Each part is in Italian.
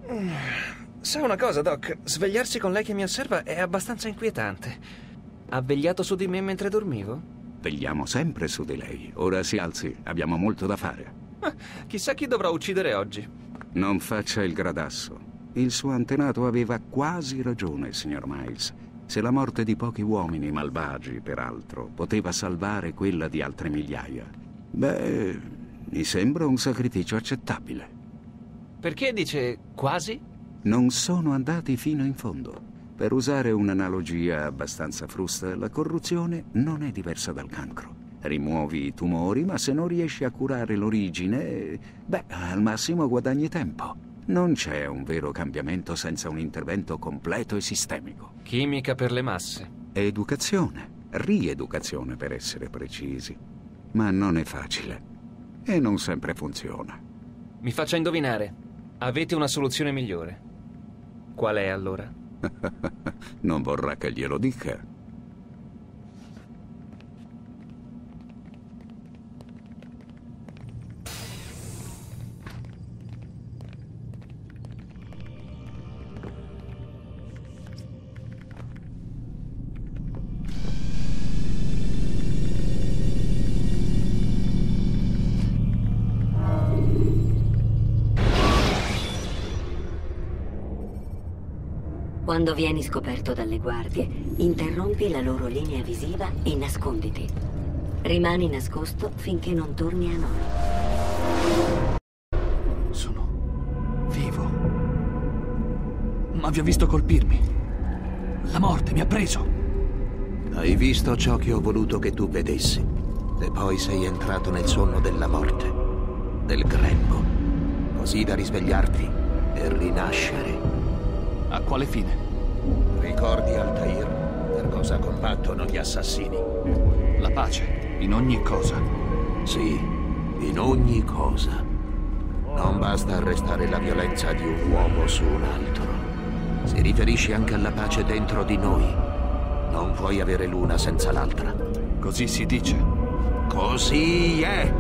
Sa una cosa, Doc? Svegliarsi con lei che mi osserva è abbastanza inquietante. Ha vegliato su di me mentre dormivo? Vegliamo sempre su di lei. Ora si alzi, abbiamo molto da fare. Chissà chi dovrà uccidere oggi. Non faccia il gradasso. Il suo antenato aveva quasi ragione, signor Miles. Se la morte di pochi uomini malvagi, peraltro, poteva salvare quella di altre migliaia, beh, mi sembra un sacrificio accettabile. Perché dice quasi? Non sono andati fino in fondo. Per usare un'analogia abbastanza frusta, la corruzione non è diversa dal cancro. Rimuovi i tumori, ma se non riesci a curare l'origine, beh, al massimo guadagni tempo. Non c'è un vero cambiamento senza un intervento completo e sistemico. Chimica per le masse. Educazione, rieducazione per essere precisi. Ma non è facile. E non sempre funziona. Mi faccia indovinare. Avete una soluzione migliore. Qual è allora? Non vorrà che glielo dica. Quando vieni scoperto dalle guardie, interrompi la loro linea visiva e nasconditi. Rimani nascosto finché non torni a noi. Sono vivo. Ma vi ho visto colpirmi. La morte mi ha preso. Hai visto ciò che ho voluto che tu vedessi. E poi sei entrato nel sonno della morte, del grembo. Così da risvegliarti e rinascere. A quale fine? Ricordi Altair? Per cosa combattono gli assassini? La pace, in ogni cosa. Sì, in ogni cosa. Non basta arrestare la violenza di un uomo su un altro. Si riferisce anche alla pace dentro di noi. Non puoi avere l'una senza l'altra. Così si dice. Così è!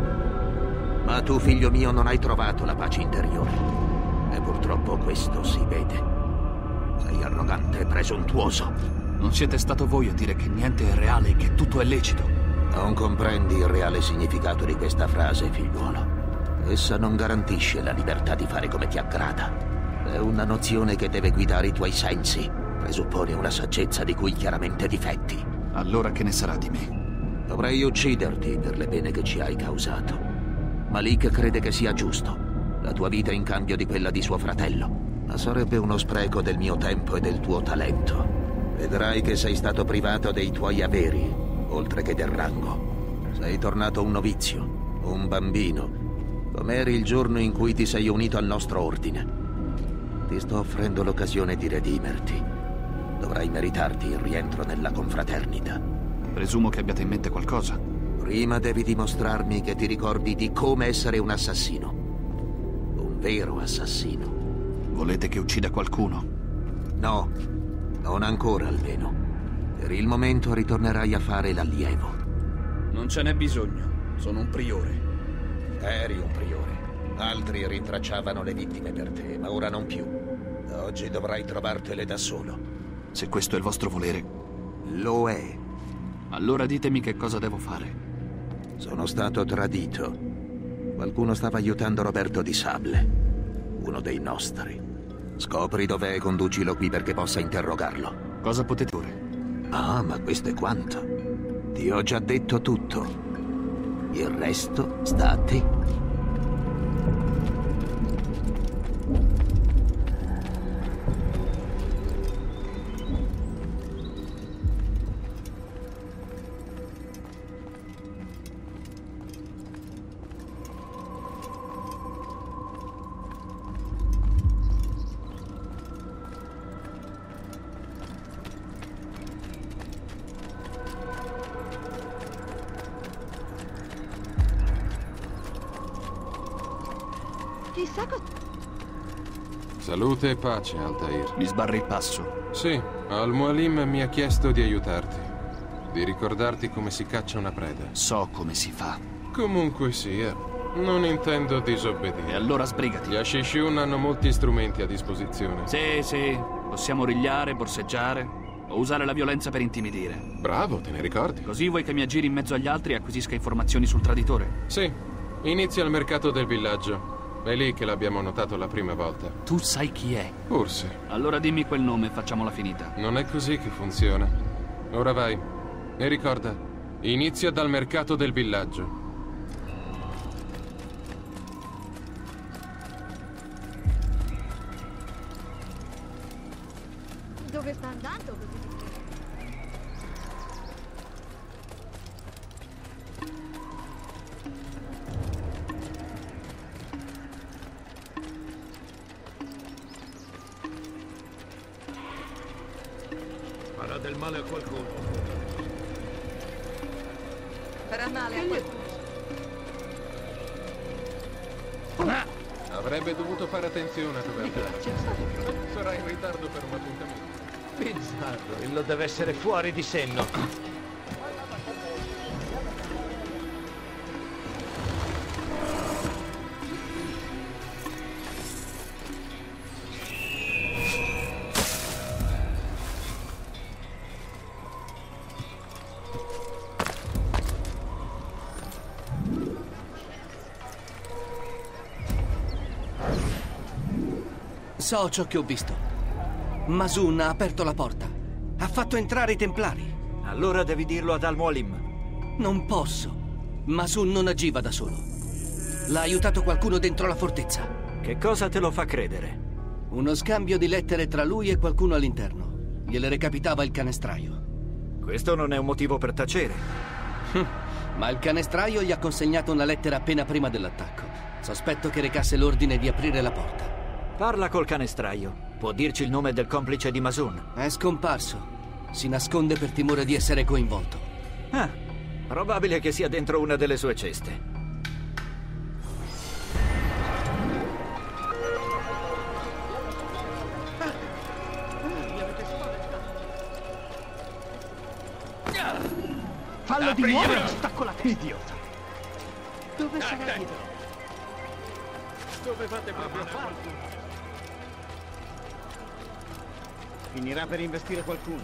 Ma tu, figlio mio, non hai trovato la pace interiore. E purtroppo questo si vede. Sei arrogante e presuntuoso. Non siete stato voi a dire che niente è reale e che tutto è lecito. Non comprendi il reale significato di questa frase, figliuolo. Essa non garantisce la libertà di fare come ti aggrada. È una nozione che deve guidare i tuoi sensi. Presuppone una saggezza di cui chiaramente difetti. Allora che ne sarà di me? Dovrei ucciderti per le pene che ci hai causato. Malik crede che sia giusto. La tua vita in cambio di quella di suo fratello. Ma sarebbe uno spreco del mio tempo e del tuo talento. Vedrai che sei stato privato dei tuoi averi, oltre che del rango. Sei tornato un novizio, un bambino, come eri il giorno in cui ti sei unito al nostro ordine. Ti sto offrendo l'occasione di redimerti. Dovrai meritarti il rientro nella confraternita. Presumo che abbiate in mente qualcosa. Prima devi dimostrarmi che ti ricordi di come essere un assassino. Un vero assassino. Volete che uccida qualcuno? No, non ancora almeno. Per il momento ritornerai a fare l'allievo. Non ce n'è bisogno, sono un priore. Eri un priore. Altri rintracciavano le vittime per te, ma ora non più. Da oggi dovrai trovartele da solo. Se questo è il vostro volere. Lo è. Allora ditemi che cosa devo fare. Sono stato tradito. Qualcuno stava aiutando Roberto di Sable, uno dei nostri. Scopri dov'è e conducilo qui perché possa interrogarlo. Cosa potete fare? Ah, ma questo è quanto. Ti ho già detto tutto. Il resto sta a te. Salute e pace, Altair. Mi sbarri il passo. Sì, Al-Mualim mi ha chiesto di aiutarti. Di ricordarti come si caccia una preda. So come si fa. Comunque sia, Non intendo E disobbedire. allora sbrigati. Gli Ashishun hanno molti strumenti a disposizione. Sì, possiamo rigliare, borseggiare o usare la violenza per intimidire. Bravo, te ne ricordi? Così vuoi che mi aggiri in mezzo agli altri e acquisisca informazioni sul traditore? Sì, inizia al mercato del villaggio. È lì che l'abbiamo notato la prima volta. Tu sai chi è. Forse. Allora dimmi quel nome e facciamola finita. Non è così che funziona. Ora vai. E ricorda, inizia dal mercato del villaggio. Dove sta andando così di fretta? Farà del male a qualcuno. Farà male a qualcuno. Avrebbe dovuto fare attenzione a dove andare. Sarà in ritardo per un appuntamento. Bizzarro, illo deve essere fuori di senno. So ciò che ho visto. Masun ha aperto la porta. Ha fatto entrare i Templari. Allora devi dirlo ad Al-Mualim. Non posso. Masun non agiva da solo. L'ha aiutato qualcuno dentro la fortezza. Che cosa te lo fa credere? Uno scambio di lettere tra lui e qualcuno all'interno. Gliele recapitava il canestraio. Questo non è un motivo per tacere. Ma il canestraio gli ha consegnato una lettera appena prima dell'attacco. Sospetto che recasse l'ordine di aprire la porta. Parla col canestraio. Può dirci il nome del complice di Masun? È scomparso. Si nasconde per timore di essere coinvolto. Ah, probabile che sia dentro una delle sue ceste. Fallo di nuovo e stacco la testa. Idiota. Dove sarà dietro? Dove fate proprio a qualcuno? Finirà per investire qualcuno.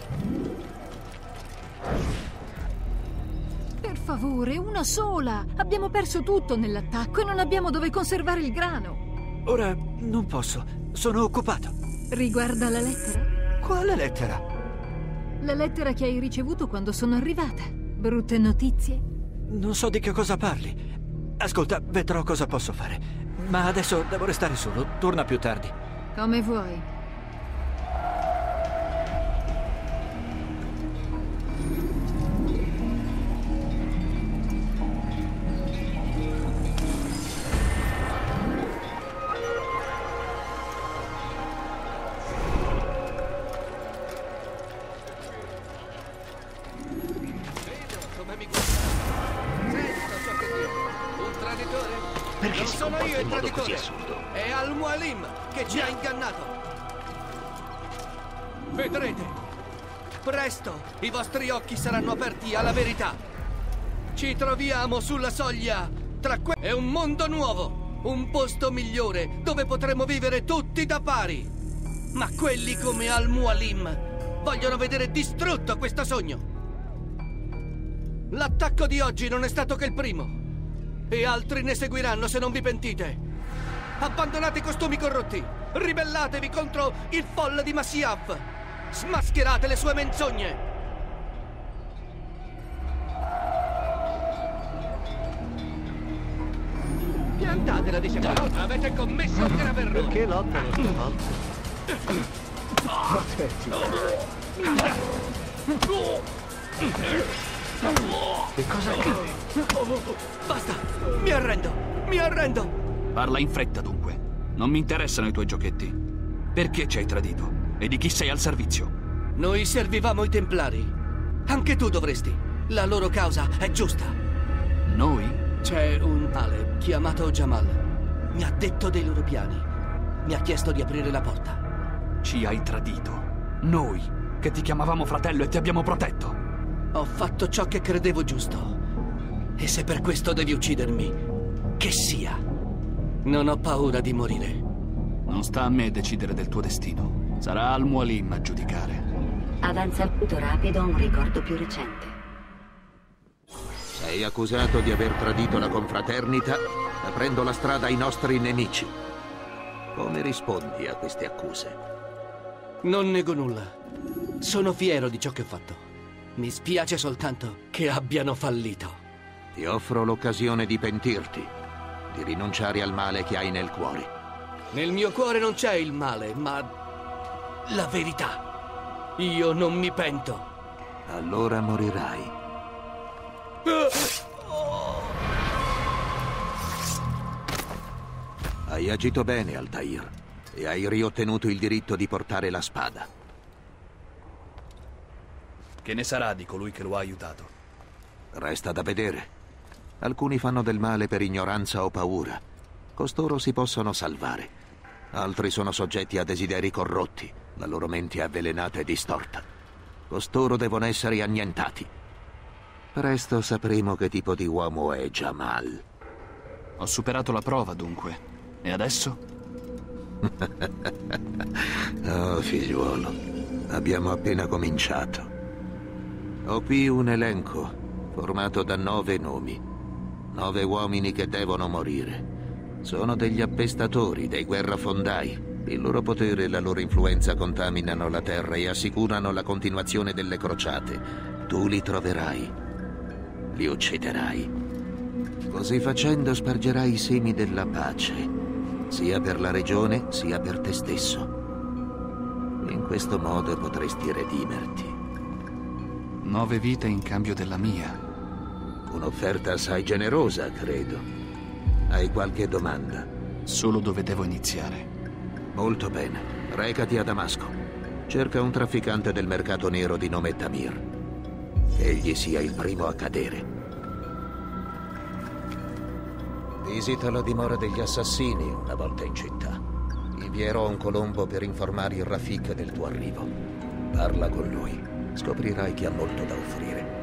Per favore, una sola! Abbiamo perso tutto nell'attacco e non abbiamo dove conservare il grano. Ora non posso. Sono occupato. Riguarda la lettera? Quale lettera? La lettera che hai ricevuto quando sono arrivata. Brutte notizie? Non so di che cosa parli. Ascolta, vedrò cosa posso fare. Ma adesso devo restare solo. Torna più tardi. Come vuoi. Non sono io il traditore, è Al-Mualim che ci ha ingannato. Vedrete, presto i vostri occhi saranno aperti alla verità. Ci troviamo sulla soglia tra e un mondo nuovo, un posto migliore dove potremo vivere tutti da pari. Ma quelli come Al-Mualim vogliono vedere distrutto questo sogno. L'attacco di oggi non è stato che il primo. E altri ne seguiranno se non vi pentite. Abbandonate i costumi corrotti. Ribellatevi contro il folle di Masyaf. Smascherate le sue menzogne. Piantatela, dice qua. Avete commesso un grave errore. Perché lottano stavolta? Che cosa accade? Basta! Mi arrendo! Mi arrendo! Parla in fretta, dunque. Non mi interessano i tuoi giochetti. Perché ci hai tradito? E di chi sei al servizio? Noi servivamo i Templari. Anche tu dovresti. La loro causa è giusta. Noi? C'è un tale chiamato Jamal. Mi ha detto dei loro piani. Mi ha chiesto di aprire la porta. Ci hai tradito. Noi, che ti chiamavamo fratello e ti abbiamo protetto. Ho fatto ciò che credevo giusto. E se per questo devi uccidermi, che sia. Non ho paura di morire. Non sta a me decidere del tuo destino. Sarà Al-Mualim a giudicare. Avanzamento rapido a un ricordo più recente. Sei accusato di aver tradito la confraternita, aprendo la strada ai nostri nemici. Come rispondi a queste accuse? Non nego nulla. Sono fiero di ciò che ho fatto. Mi spiace soltanto che abbiano fallito. Ti offro l'occasione di pentirti, di rinunciare al male che hai nel cuore. Nel mio cuore non c'è il male, ma la verità. Io non mi pento. Allora morirai. Hai agito bene, Altair, e hai riottenuto il diritto di portare la spada. Che ne sarà di colui che lo ha aiutato? Resta da vedere. Alcuni fanno del male per ignoranza o paura. Costoro si possono salvare. Altri sono soggetti a desideri corrotti. La loro mente è avvelenata e distorta. Costoro devono essere annientati. Presto sapremo che tipo di uomo è Jamal. Ho superato la prova, dunque. E adesso? Oh, figliuolo, abbiamo appena cominciato. Ho qui un elenco, formato da 9 nomi. 9 uomini che devono morire. Sono degli appestatori, dei guerrafondai. Il loro potere e la loro influenza contaminano la terra e assicurano la continuazione delle crociate. Tu li troverai. Li ucciderai. Così facendo spargerai i semi della pace, sia per la regione sia per te stesso. In questo modo potresti redimerti. 9 vite in cambio della mia. Un'offerta assai generosa, credo. Hai qualche domanda? Solo dove devo iniziare. Molto bene. Recati a Damasco. Cerca un trafficante del mercato nero di nome Tamir. Egli sia il primo a cadere. Visita la dimora degli assassini una volta in città. Invierò un colombo per informare il Rafik del tuo arrivo. Parla con lui. Scoprirai che ha molto da offrire.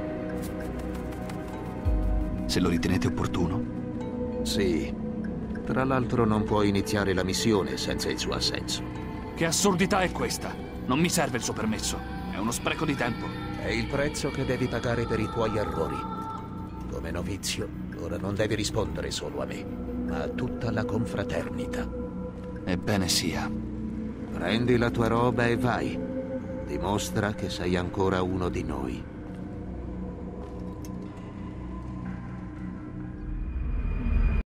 Se lo ritenete opportuno? Sì. Tra l'altro non puoi iniziare la missione senza il suo assenso. Che assurdità è questa? Non mi serve il suo permesso. È uno spreco di tempo. È il prezzo che devi pagare per i tuoi errori. Come novizio, ora non devi rispondere solo a me, ma a tutta la confraternita. Ebbene sia. Prendi la tua roba e vai. Dimostra che sei ancora uno di noi.